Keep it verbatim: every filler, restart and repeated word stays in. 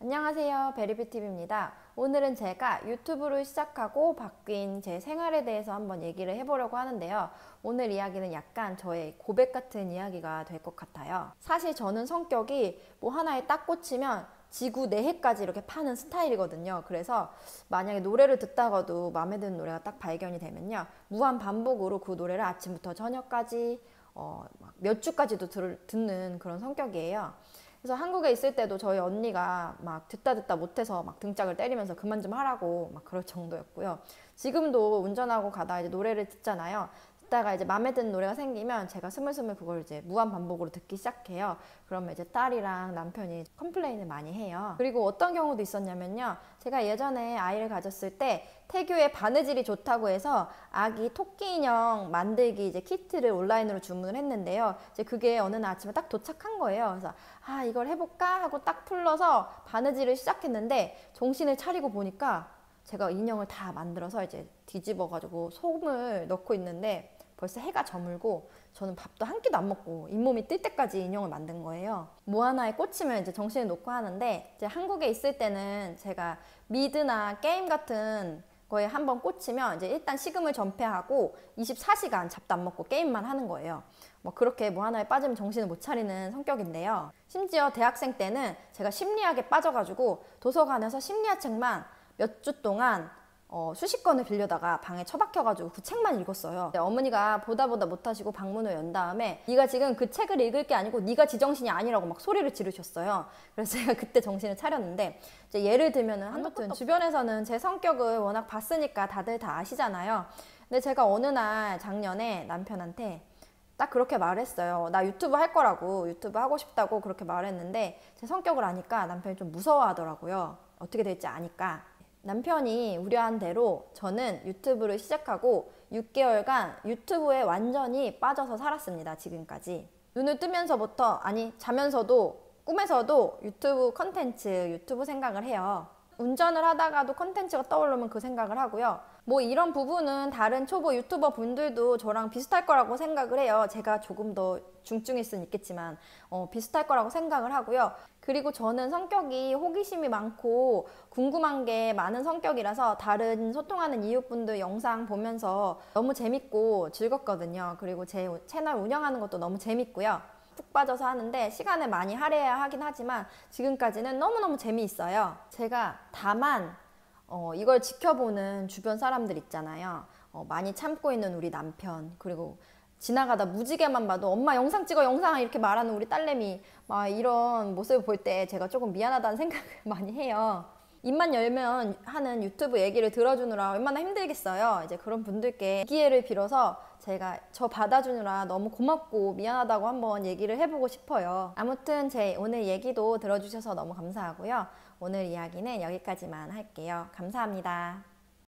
안녕하세요, 베리뷰티비입니다. 오늘은 제가 유튜브를 시작하고 바뀐 제 생활에 대해서 한번 얘기를 해보려고 하는데요. 오늘 이야기는 약간 저의 고백 같은 이야기가 될 것 같아요. 사실 저는 성격이 뭐 하나에 딱 꽂히면 지구 내해까지 이렇게 파는 스타일이거든요. 그래서 만약에 노래를 듣다가도 마음에 드는 노래가 딱 발견이 되면요, 무한 반복으로 그 노래를 아침부터 저녁까지 어, 몇 주까지도 들, 듣는 그런 성격이에요. 그래서 한국에 있을 때도 저희 언니가 막 듣다 듣다 못해서 막 등짝을 때리면서 그만 좀 하라고 막 그럴 정도였고요. 지금도 운전하고 가다가 이제 노래를 듣잖아요. 듣다가 이제 마음에 드는 노래가 생기면 제가 스물스물 그걸 이제 무한 반복으로 듣기 시작해요. 그러면 이제 딸이랑 남편이 컴플레인을 많이 해요. 그리고 어떤 경우도 있었냐면요, 제가 예전에 아이를 가졌을 때 태교의 바느질이 좋다고 해서 아기 토끼 인형 만들기 이제 키트를 온라인으로 주문을 했는데요, 이제 그게 어느 날 아침에 딱 도착한 거예요. 그래서 아, 이걸 해볼까 하고 딱 풀러서 바느질을 시작했는데 정신을 차리고 보니까 제가 인형을 다 만들어서 이제 뒤집어 가지고 솜을 넣고 있는데 벌써 해가 저물고 저는 밥도 한 끼도 안 먹고 잇몸이 뜰 때까지 인형을 만든 거예요. 뭐 하나에 꽂히면 이제 정신을 놓고 하는데, 이제 한국에 있을 때는 제가 미드나 게임 같은 거에 한번 꽂히면 이제 일단 식음을 전폐하고 이십사 시간 밥도 안 먹고 게임만 하는 거예요. 뭐 그렇게 뭐 하나에 빠지면 정신을 못 차리는 성격인데요. 심지어 대학생 때는 제가 심리학에 빠져가지고 도서관에서 심리학 책만 몇 주 동안 어, 수십 권을 빌려다가 방에 처박혀가지고 그 책만 읽었어요. 어머니가 보다 보다 못하시고 방문을 연 다음에 네가 지금 그 책을 읽을 게 아니고 네가 지정신이 아니라고 막 소리를 지르셨어요. 그래서 제가 그때 정신을 차렸는데, 이제 예를 들면은 아무튼 주변에서는 제 성격을 워낙 봤으니까 다들 다 아시잖아요. 근데 제가 어느 날 작년에 남편한테 딱 그렇게 말했어요. 나 유튜브 할 거라고, 유튜브 하고 싶다고 그렇게 말했는데 제 성격을 아니까 남편이 좀 무서워하더라고요. 어떻게 될지 아니까. 남편이 우려한 대로 저는 유튜브를 시작하고 육 개월간 유튜브에 완전히 빠져서 살았습니다. 지금까지. 눈을 뜨면서부터, 아니 자면서도 꿈에서도 유튜브 컨텐츠, 유튜브 생각을 해요. 운전을 하다가도 컨텐츠가 떠오르면 그 생각을 하고요. 뭐 이런 부분은 다른 초보 유튜버 분들도 저랑 비슷할 거라고 생각을 해요. 제가 조금 더 중증일 수는 있겠지만 어, 비슷할 거라고 생각을 하고요. 그리고 저는 성격이 호기심이 많고 궁금한 게 많은 성격이라서 다른 소통하는 이웃분들 영상 보면서 너무 재밌고 즐겁거든요. 그리고 제 채널 운영하는 것도 너무 재밌고요. 푹 빠져서 하는데 시간을 많이 할애해야 하긴 하지만 지금까지는 너무너무 재미있어요. 제가 다만 어, 이걸 지켜보는 주변 사람들 있잖아요. 어, 많이 참고 있는 우리 남편, 그리고 지나가다 무지개만 봐도 엄마 영상 찍어 영상 이렇게 말하는 우리 딸내미, 막 이런 모습을 볼 때 제가 조금 미안하다는 생각을 많이 해요. 입만 열면 하는 유튜브 얘기를 들어주느라 얼마나 힘들겠어요. 이제 그런 분들께 이 기회를 빌어서 제가 저 받아주느라 너무 고맙고 미안하다고 한번 얘기를 해보고 싶어요. 아무튼 제 오늘 얘기도 들어주셔서 너무 감사하고요. 오늘 이야기는 여기까지만 할게요. 감사합니다.